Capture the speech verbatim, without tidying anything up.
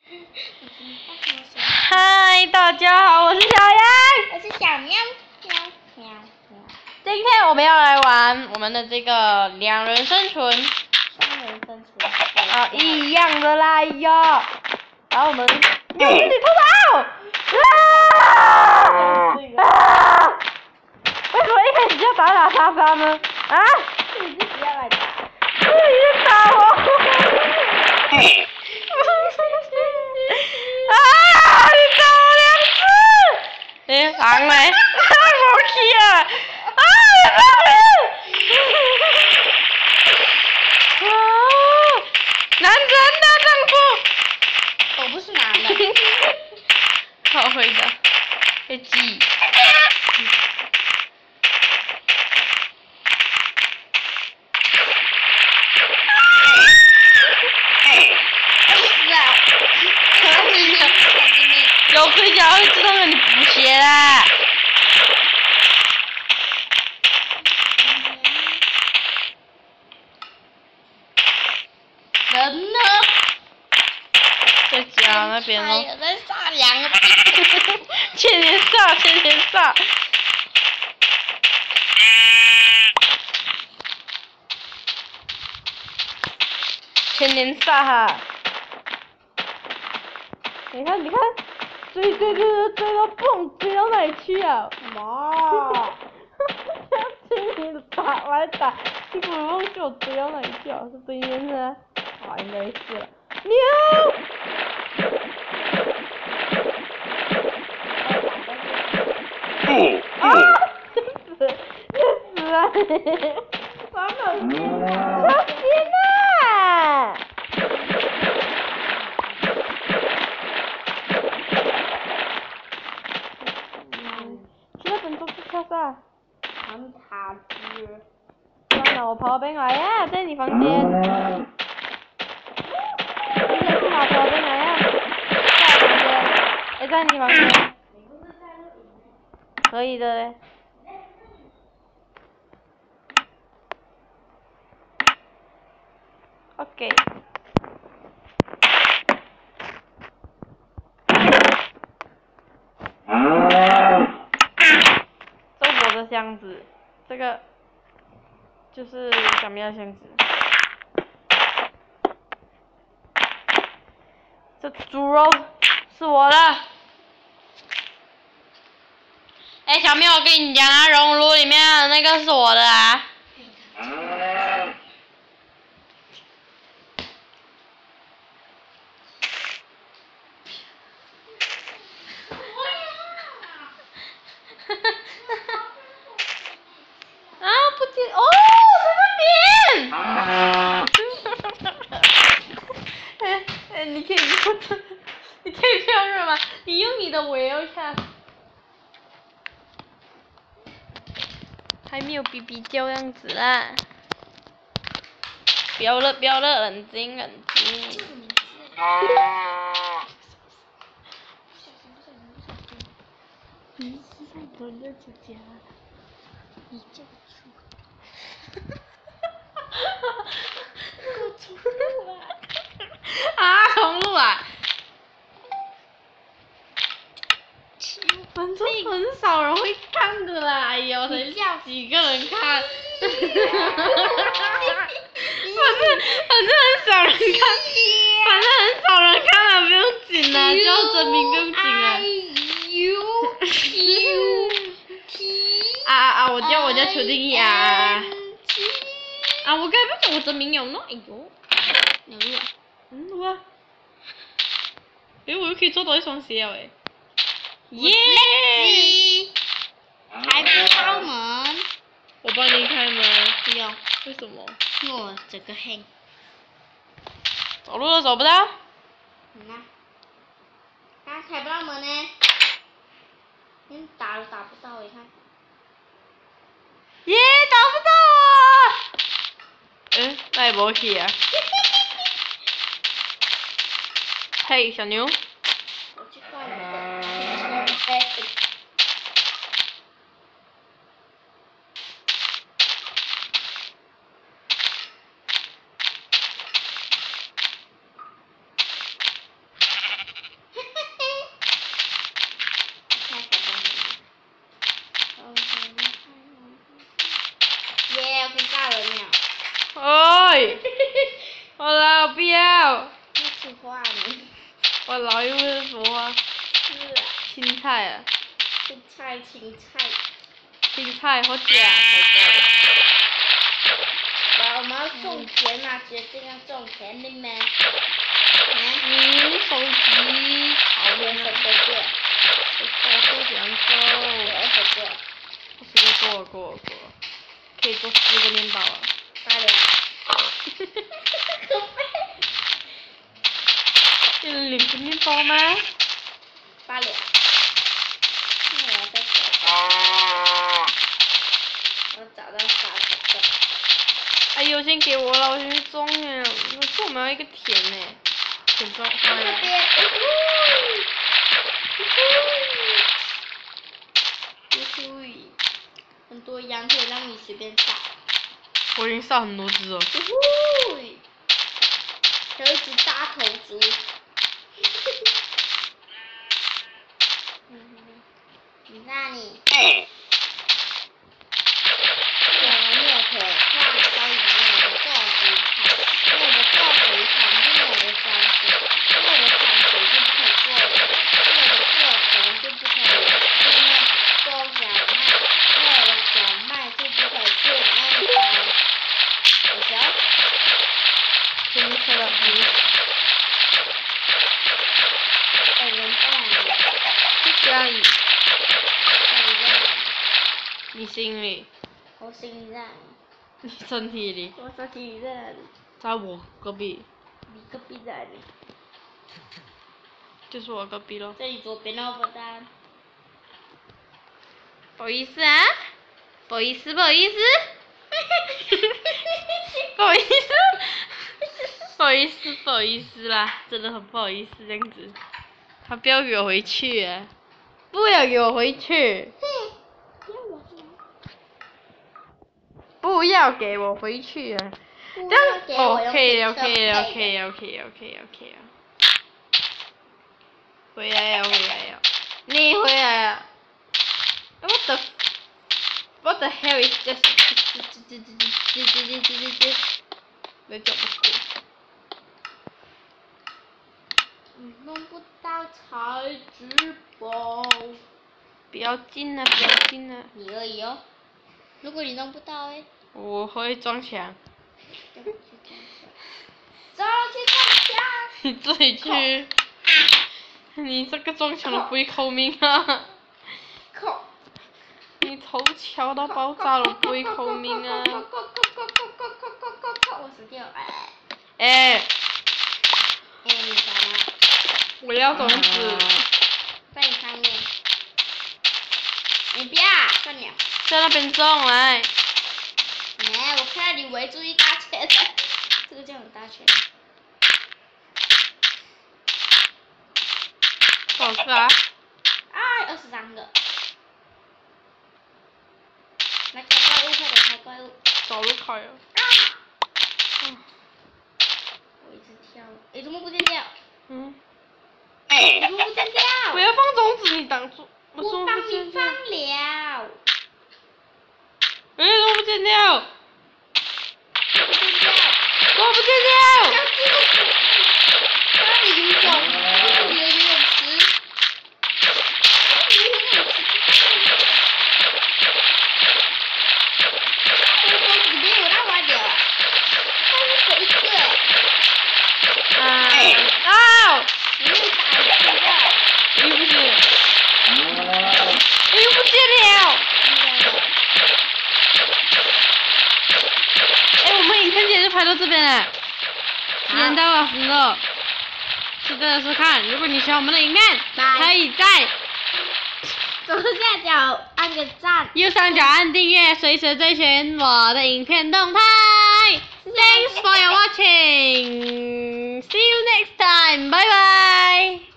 嗨，大家好，我是小杨， 我是小喵喵喵喵。 今天我们要来玩我们的这个两人生存。 双人生存。 啊，一样的啦哟。然后我们没有自己偷跑。啊！为什么一开始就要打打杀杀呢？啊？ 你自己要来打。 自己打我。啊！你打我两次！你狼嘞？好气啊！啊！啊！男人的丈夫。 我不是男的。 好会的，会记。有盔甲会自动让你补血啦。 人呢？ 在家那边咯。 有在杀两个。 千年杀，千年杀。千年杀哈。你看，你看。追追追追追到蹦，追到哪里去啊？ 妈！ 追你打，我来打，你不忘记我追到哪里去啊？是对面的，啊，应该是了。喵！啊！死死死啊！完了，小心啊！跳啥？ 看塔子。 算了，我跑到边来呀，在你房间。你想去哪跑到边来呀？在我房间，也在你房间。可以的嘞。OK。这箱子，这个就是小喵箱子。这猪肉是我的。哎、欸，小喵，我跟你讲啊，熔炉里面的那个是我的啊。啊，不接哦，在那边。哎哎，你可以不，你可以不要热吗？你用你的我要看。还没有比比这样子啦。不要热，不要热，冷静，冷静。你是在闻着指甲？ 你这个猪！ 给我重录啊！啊，重录啊！反正很少人会看的啦，哎呦，才几个人看。反正反正很少人看，反正很少人看了，不用紧啦，叫真名不用紧啊。啊啊啊！我叫我叫邱定义啊！啊，我该不讲我真名了呢？哎呦， 有录啊？ 嗯，录啊。哎，我又可以做到一双鞋了哎！耶！ 开不到门。 我帮你开门。 不要。 为什么？ 我这个黑。 走路都走不到。 你看，他开不到门呢。连打都打不到，你看。 耶，打不到啊！嗯，那也不去啊。嘿，小牛。 我去关门。 话你。 我老又会说话。 是啊。 青菜啊。 青菜，青菜。 青菜好假才对。 我们要种田嘛，决定要种田的咩？ 你手机。 好，我手过过。 手过过两周。 我手过。 我手过过过。可以做四个面包啊。 八两。可悲。 有两个面包吗？ 八两。那我要再找。我找到八个。 哎呦，先给我了，我先去种呀。我说我们要一个田呢，田种花呀。 这边，呜呼，很多羊可以让你随便打。 我已经杀很多只了。 呜呼，还有一只大头猪。你看你。可以画高里面的做水产，因为我的做水产是我的脏水，因为我的脏水就不可以做，因为我的做田就不可以去那做小麦，因为我的小麦就不可以去那个，有时候， 听错了，你。 哎，人在哪里？ 在家里。 在你这里。 你心里。 我心在。 你身体里。 我身体在哪里？ 在我隔壁。 你隔壁在哪里？ 就是我隔壁咯。 这里左边的笨蛋。 不好意思啊，不好意思，不好意思。不好意思。不好意思，不好意思啦，真的很不好意思这样子。他不要给我回去啊！不要给我回去！不要给我回去啊！这样 OK 了 OK 了 OK 了 OK 了 OK 了 OK 了。回来了回来了，你回来了。What the What the hell is this？ 没搞不过。 你弄不到才知宝。 不要进了，不要进了。 你而已哦。如果你弄不到诶。 我会撞墙。 走去撞墙。 你自己去。你这个撞墙都不会扣命啊！ 扣。 你头敲到爆炸了不会扣命啊！ 扣扣扣扣扣扣扣扣扣扣，我死掉了。 哎。 哎，你咋了？ 我要种子。 在你上面。你不要，算了。 在那边种来。 哎，我看到你围住一大圈，这个叫很大圈。 多少个啊？ 哎，二十三个。来开怪物，快点开怪物。 早就开了。 啊！嗯。我一直跳，哎，怎么不见掉？ 嗯。 哎，怎么不见掉？ 我要放种子，你挡住。 我帮你放了。 哎，怎么不见掉？ 不见掉。 怎么不见掉？ 那里有种，这里有游泳池。这里有游泳池。我的种子没有让完了，但是只一个。 啊！啊！ 你又打一个了。 哎，不行。哎，不见了。哎，我们影片节就拍到这边了，时间到了，时了。记得收看，如果你喜欢我们的影片，可以在左下角按个赞， 右上角按订阅，随时追寻我的影片动态。Thanks for your watching. See you next time. Bye bye.